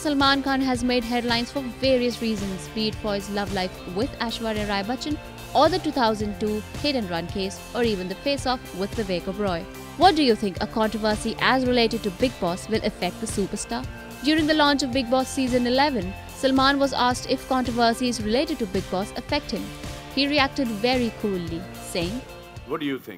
Salman Khan has made headlines for various reasons, be it for his love life with Aishwarya Rai Bachchan, or the 2002 hit and run case, or even the face-off with Vivek Oberoi. What do you think a controversy as related to Bigg Boss will affect the superstar? During the launch of Bigg Boss Season 11, Salman was asked if controversies related to Bigg Boss affect him. He reacted very coolly, saying, "What do you think?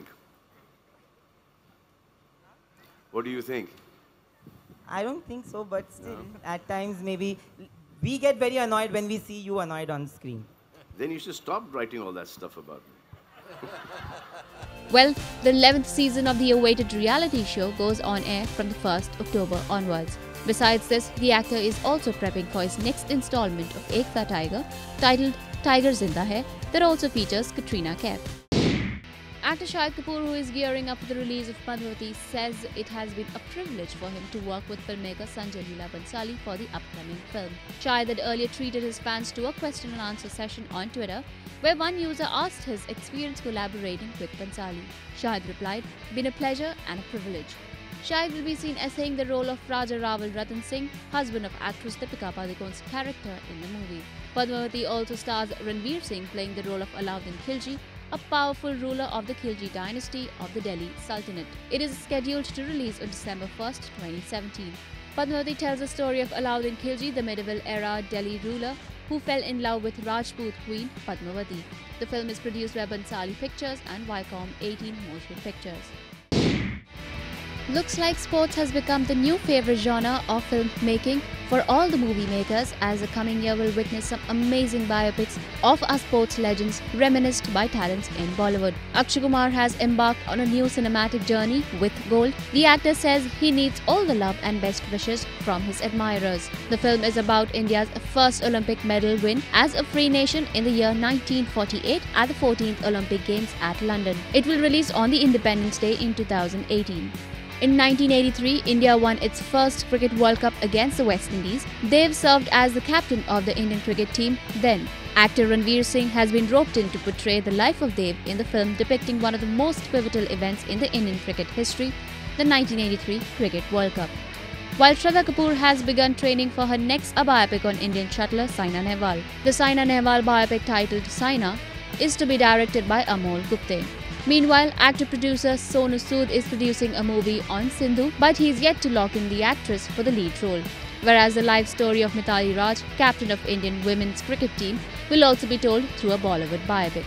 What do you think?" I don't think so, but still, at times maybe we get very annoyed when we see you annoyed on screen. Then you should stop writing all that stuff about me. Well, the 11th season of the awaited reality show goes on air from the 1st October onwards. Besides this, the actor is also prepping for his next installment of Ek Tha Tiger, titled Tiger Zinda Hai, that also features Katrina Kaif. Actor Shahid Kapoor, who is gearing up for the release of Padmavati, says it has been a privilege for him to work with filmmaker Sanjay Leela Bhansali for the upcoming film. Shahid had earlier treated his fans to a question and answer session on Twitter, where one user asked his experience collaborating with Bhansali. Shahid replied, "Been a pleasure and a privilege." Shahid will be seen essaying the role of Raja Rawal Ratan Singh, husband of actress Deepika Padukone's character in the movie. Padmavati also stars Ranveer Singh playing the role of Alauddin Khilji, a powerful ruler of the Khilji dynasty of the Delhi Sultanate. It is scheduled to release on December 1st, 2017. Padmavati tells the story of Alauddin Khilji, the medieval-era Delhi ruler who fell in love with Rajput queen Padmavati. The film is produced by Bhansali Pictures and Viacom 18 Motion Pictures. Looks like sports has become the new favorite genre of filmmaking for all the movie makers, as the coming year will witness some amazing biopics of our sports legends reminisced by talents in Bollywood. Akshay Kumar has embarked on a new cinematic journey with Gold. The actor says he needs all the love and best wishes from his admirers. The film is about India's first Olympic medal win as a free nation in the year 1948 at the 14th Olympic Games at London. It will release on the Independence Day in 2018. In 1983, India won its first Cricket World Cup against the West Indies. Dev served as the captain of the Indian cricket team then. Actor Ranveer Singh has been roped in to portray the life of Dev in the film depicting one of the most pivotal events in the Indian cricket history, the 1983 Cricket World Cup. While Shraddha Kapoor has begun training for her next biopic on Indian shuttler Saina Nehwal. The Saina Nehwal biopic titled Saina is to be directed by Amol Gupte. Meanwhile, actor-producer Sonu Sood is producing a movie on Sindhu, but he's yet to lock in the actress for the lead role. Whereas the life story of Mithali Raj, captain of Indian women's cricket team, will also be told through a Bollywood biopic.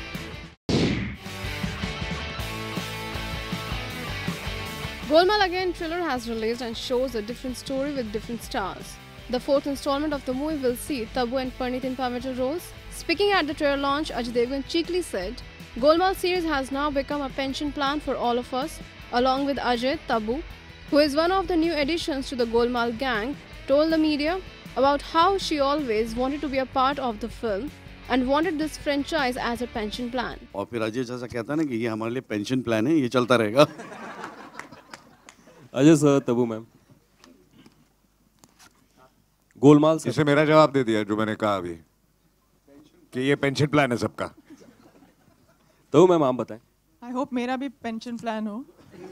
Golmaal Again trailer has released and shows a different story with different stars. The fourth installment of the movie will see Tabu and Parneet in pivotal roles. Speaking at the trailer launch, Ajay Devgan cheekily said, "Golmaal series has now become a pension plan for all of us," along with Ajay. Tabu, who is one of the new additions to the Golmaal gang, told the media about how she always wanted to be a part of the film and wanted this franchise as a pension plan. और फिर अजय जैसा कहता है ना कि ये हमारे लिए पेंशन प्लान है, ये चलता रहेगा. Ajay sir, Tabu ma'am, Golmaal sir. इसे मेरा जवाब दे दिया जो मैंने कहा अभी कि ये पेंशन प्लान है सबका. तो मैम आप बताएं. आई होप मेरा भी पेंशन प्लान हो.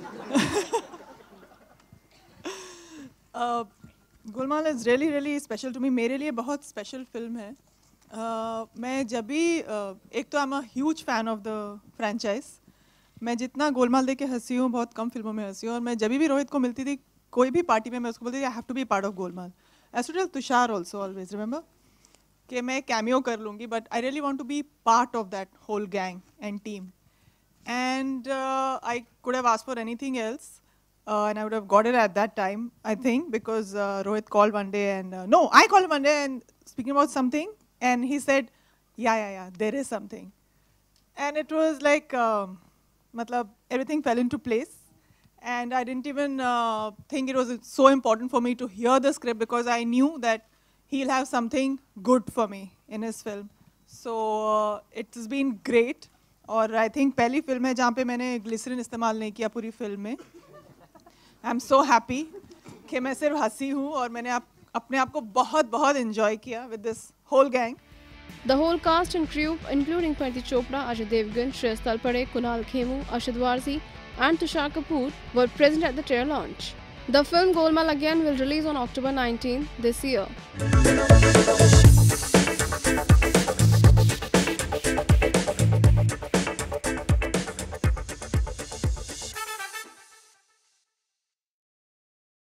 Golmaal is really really special to me. मेरे लिए बहुत स्पेशल फिल्म है. मैं जब भी एक तो I am a huge fan of the franchise. मैं जितना गोलमाल देख के हंसी हूँ, बहुत कम फिल्मों में हंसी हूँ. और मैं जब भी रोहित को मिलती थी कोई भी पार्टी में, मैं उसको बोलती थी I have to be part of Golmaal. As to tell Tushar also always remember कि मैं कैमियो कर लूँगी, but I really want to be part of that whole gang and team. And I could have asked for anything else and I would have got it at that time, I think, because Rohit called one day and no, I called one day and speaking about something, and he said, yeah, there is something. And it was like, matlab, everything fell into place. And I didn't even think it was so important for me to hear the script, because I knew that he'll have something good for me in his film. So it's been great. और I think पहली film है जहाँ पे मैंने glycerine इस्तेमाल नहीं किया पूरी फिल्म में. आई एम सो हैप्पी कि मैं सिर्फ हंसी हूँ और मैंने अपने आप को बहुत एंजॉय किया with this whole gang. The whole cast and crew, including Parneet Chopra, Ajay Devgan, Shreyas Talpade, Kunal Khemu, Arshad Warsi, and Tushar Kapoor, were present at the trailer launch. The film Golmaal Again will release on October 19 this year.